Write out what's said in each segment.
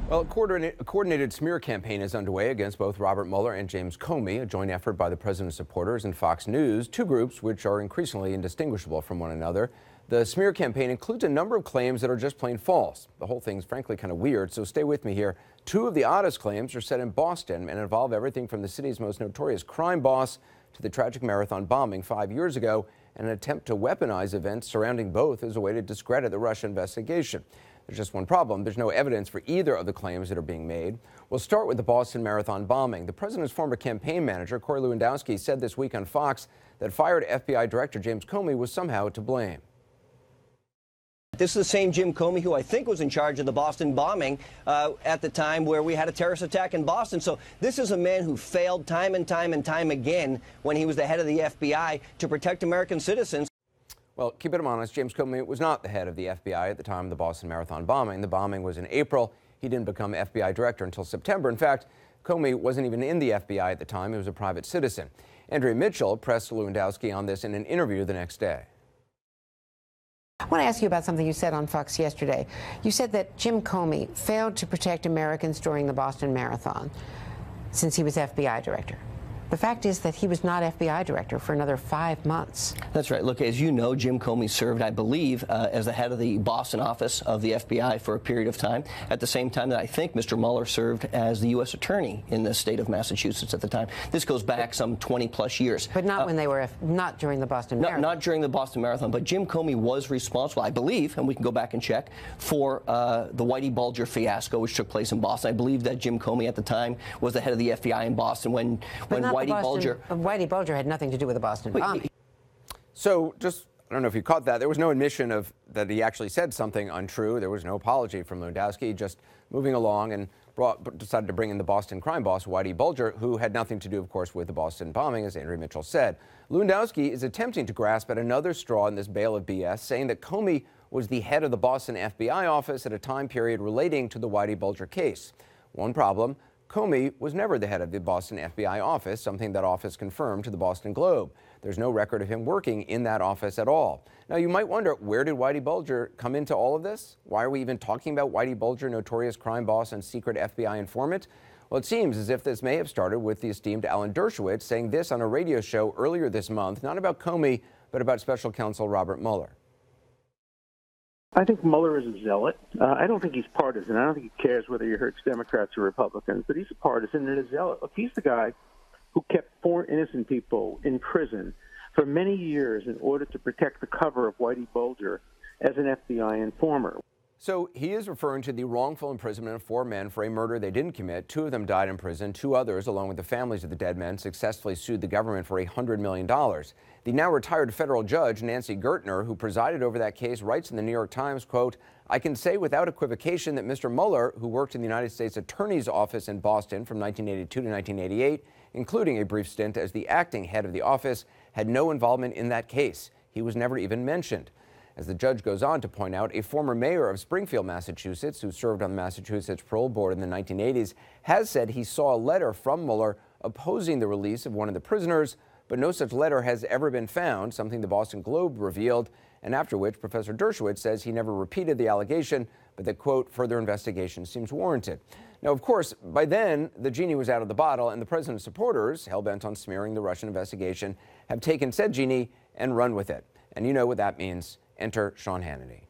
Well, a coordinated smear campaign is underway against both Robert Mueller and James Comey, a joint effort by the president's supporters and Fox News, two groups which are increasingly indistinguishable from one another. The smear campaign includes a number of claims that are just plain false. The whole thing's frankly kind of weird, so stay with me here. Two of the oddest claims are set in Boston and involve everything from the city's most notorious crime boss to the tragic marathon bombing 5 years ago and an attempt to weaponize events surrounding both as a way to discredit the Russia investigation. There's just one problem. There's no evidence for either of the claims that are being made. We'll start with the Boston Marathon bombing. The president's former campaign manager, Corey Lewandowski, said this week on Fox that fired FBI Director James Comey was somehow to blame. This is the same Jim Comey who I think was in charge of the Boston bombing at the time where we had a terrorist attack in Boston. So this is a man who failed time and time and time again when he was the head of the FBI to protect American citizens. Well, keep it honest, James Comey was not the head of the FBI at the time of the Boston Marathon bombing. The bombing was in April. He didn't become FBI director until September. In fact, Comey wasn't even in the FBI at the time. He was a private citizen. Andrea Mitchell pressed Lewandowski on this in an interview the next day. I want to ask you about something you said on Fox yesterday. You said that Jim Comey failed to protect Americans during the Boston Marathon since he was FBI director. The fact is that he was not FBI director for another 5 months. That's right. Look, as you know, Jim Comey served, I believe, as the head of the Boston office of the FBI for a period of time, at the same time that I think Mr. Mueller served as the U.S. attorney in the state of Massachusetts at the time. This goes back some 20-plus years. But not when they were, not during the Boston Marathon. Not during the Boston Marathon, but Jim Comey was responsible, I believe, and we can go back and check, for the Whitey Bulger fiasco, which took place in Boston. I believe that Jim Comey at the time was the head of the FBI in Boston when Whitey Bulger had nothing to do with the Boston bombing. So just, I don't know if you caught that, there was no admission of that he actually said something untrue. There was no apology from Lewandowski, just moving along and decided to bring in the Boston crime boss, Whitey Bulger, who had nothing to do, of course, with the Boston bombing, as Andrea Mitchell said. Lewandowski is attempting to grasp at another straw in this bale of BS, saying that Comey was the head of the Boston FBI office at a time period relating to the Whitey Bulger case. One problem: Comey was never the head of the Boston FBI office, something that office confirmed to the Boston Globe. There's no record of him working in that office at all. Now, you might wonder, where did Whitey Bulger come into all of this? Why are we even talking about Whitey Bulger, notorious crime boss and secret FBI informant? Well, it seems as if this may have started with the esteemed Alan Dershowitz saying this on a radio show earlier this month, not about Comey, but about special counsel Robert Mueller. I think Mueller is a zealot. I don't think he's partisan. I don't think he cares whether he hurts Democrats or Republicans, but he's a partisan and a zealot. Look, he's the guy who kept 4 innocent people in prison for many years in order to protect the cover of Whitey Bulger as an FBI informer. So he is referring to the wrongful imprisonment of 4 men for a murder they didn't commit. 2 of them died in prison. 2 others, along with the families of the dead men, successfully sued the government for $100 million. The now retired federal judge, Nancy Gertner, who presided over that case, writes in the New York Times, quote, "I can say without equivocation that Mr. Mueller, who worked in the United States Attorney's Office in Boston from 1982 to 1988, including a brief stint as the acting head of the office, had no involvement in that case. He was never even mentioned." As the judge goes on to point out, a former mayor of Springfield, Massachusetts, who served on the Massachusetts Parole Board in the 1980s, has said he saw a letter from Mueller opposing the release of one of the prisoners, but no such letter has ever been found, something the Boston Globe revealed, and after which Professor Dershowitz says he never repeated the allegation, but that, quote, further investigation seems warranted. Now, of course, by then, the genie was out of the bottle, and the president's supporters, hell-bent on smearing the Russian investigation, have taken said genie and run with it. And you know what that means. Enter Sean Hannity.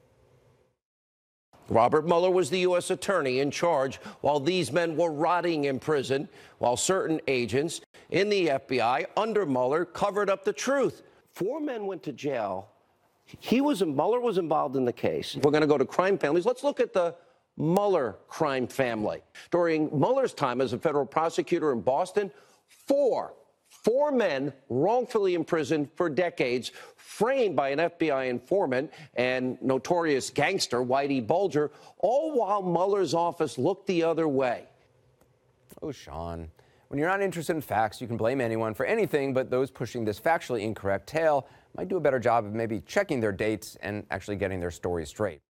Robert Mueller was the U.S. attorney in charge while these men were rotting in prison, while certain agents in the FBI under Mueller covered up the truth. 4 men went to jail. Mueller was involved in the case. We're going to go to crime families. Let's look at the Mueller crime family. During Mueller's time as a federal prosecutor in Boston, 4 men wrongfully imprisoned for decades, framed by an FBI informant and notorious gangster Whitey Bulger, all while Mueller's office looked the other way. Oh, Sean, when you're not interested in facts, you can blame anyone for anything, but those pushing this factually incorrect tale might do a better job of maybe checking their dates and actually getting their story straight.